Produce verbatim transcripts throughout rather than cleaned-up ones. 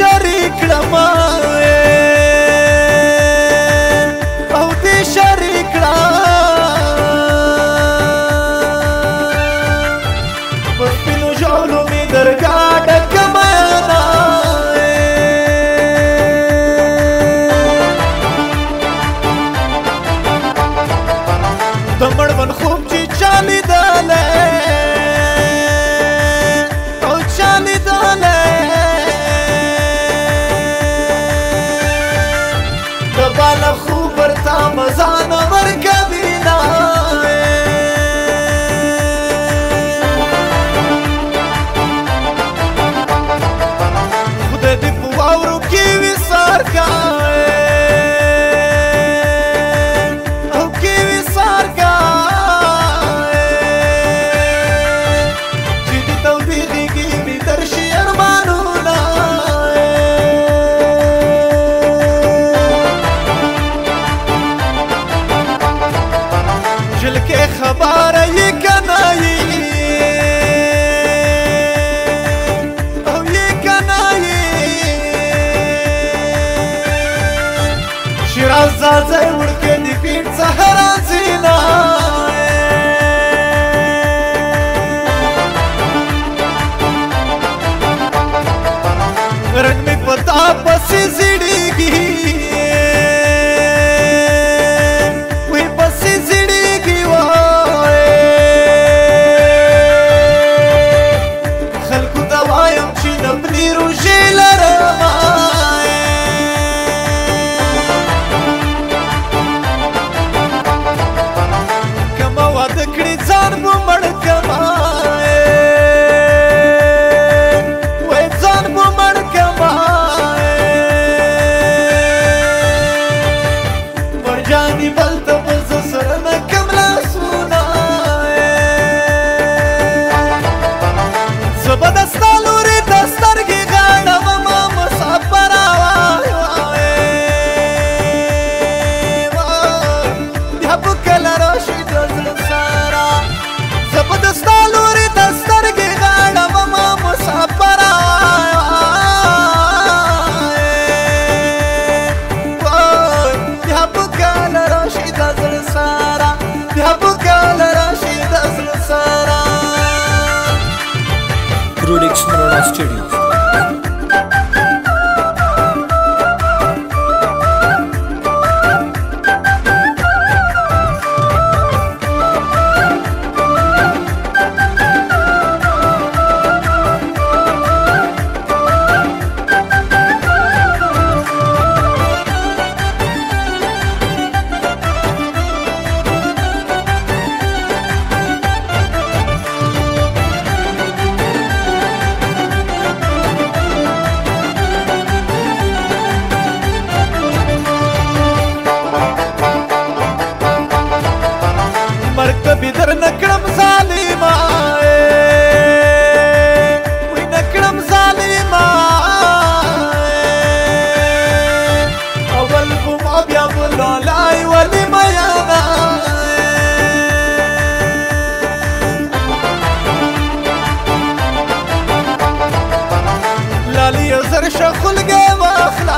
شریک کړم او دې شریک کړم په سپینو ژولو مې درګاه ډکه مینا د مړوند خوب چې چا لیدلی او چا لیدلی د بالا خوب ورته مزه نه ورکوینه خدای دې په واورو کې ویسار کړي خبره یې کنه یې او یې کنه یې شیراز ځای وړکې د پیټ څخه راځي نه رنګ مې په تا پسې زیړېږي Studio. مرکبی در نکړم ظالما وی نکړم ظالما اول بوما بیا بولای ولی میانا لالی زر شخلګه واخلا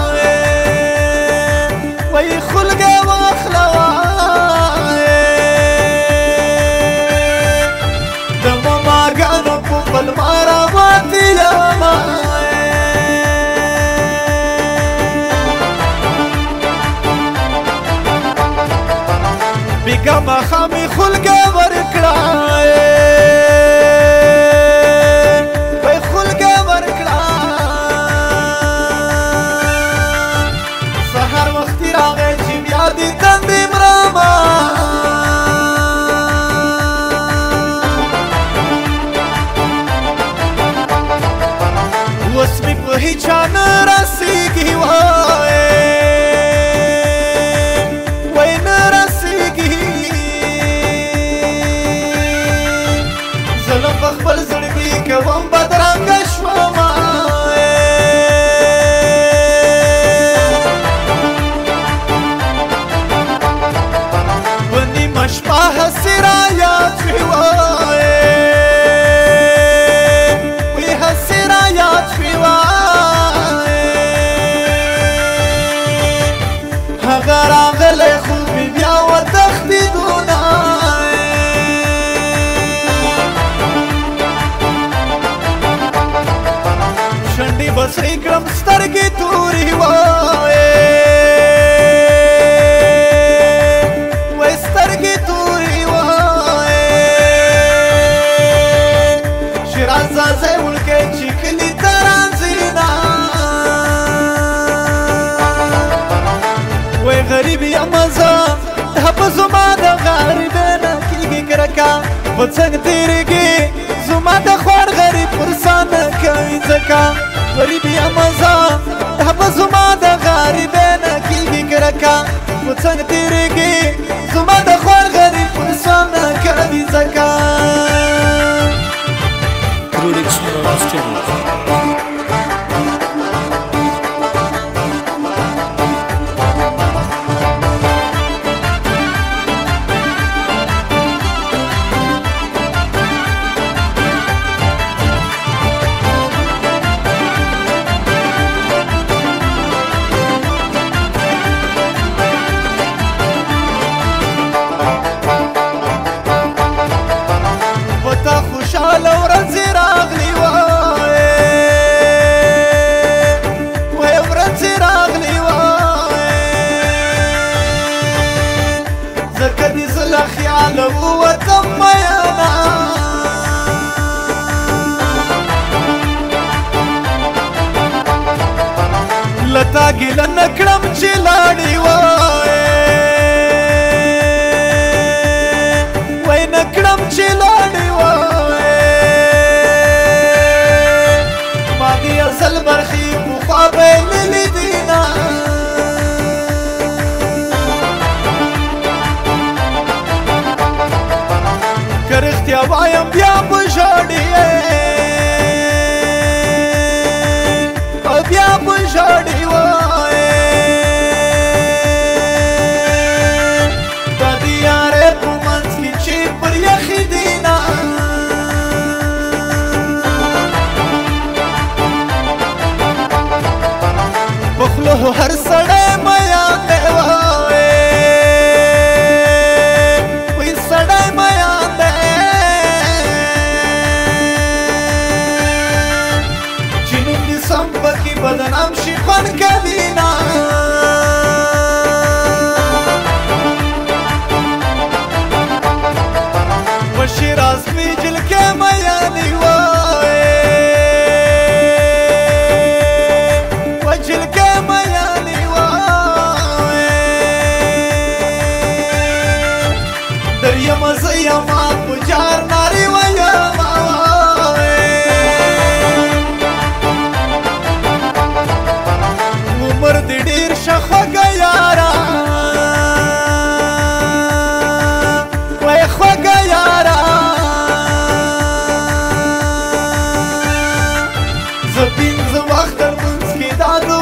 وی خلګه واخلا المارا واتي لما بقى ما خامي خلقه وركلا بي خلقه وركلا سهر وقتي راغي جيبيا دي تندي مراما واسمي په هیچا نه رسیږي وای وای نه رسیږي ظلم په خپل زړګي کوم بدرنګه شوم ونی مشپه حسرا یاد شوی وای وی حسرا یاد شوی وای کړم سترګې تورې وای وای سترګې تورې وای شیراز ځای ولکې چې کلي ته راځینا وای غریب یم زه دا په زما د غریبۍ نه کېږي کرکه په څنګ تېرېږي زما د خوار غریب پر سا نه کوي ځکه غریب یم زه دا په زما د غریبۍ نه کېږي کرکه په څنګ تېرېږي زما د خوار غریب پر سا نه کوي ځکه خوشحاله ورځې راغلي وای وای ورځې راغلي وای ځکه دې زه له خیاله ووتم میینه له تا ګیله نه کړم چې لاړې وای وای نه کړم چې لاړې وای اصل برخی پخوا بین لیدینا که رښتیا وایم بیا به ژاړې او بیا به ژاړې وای دا د یارۍ په منځ کې چې پر یخې دینا بخلو هر سړی میان دی وای وای سړی میان دی چې نوم دې سم پکې بدنام شي خوند کوي نه په شیراز کې جلکې میانې وای وجلکې میانې وای دریم زه یما په جار نارې ویم عمر دې ډېر شه خوږه یاره وای خوږه یاره زه پنځه وخته لمونځ کې دا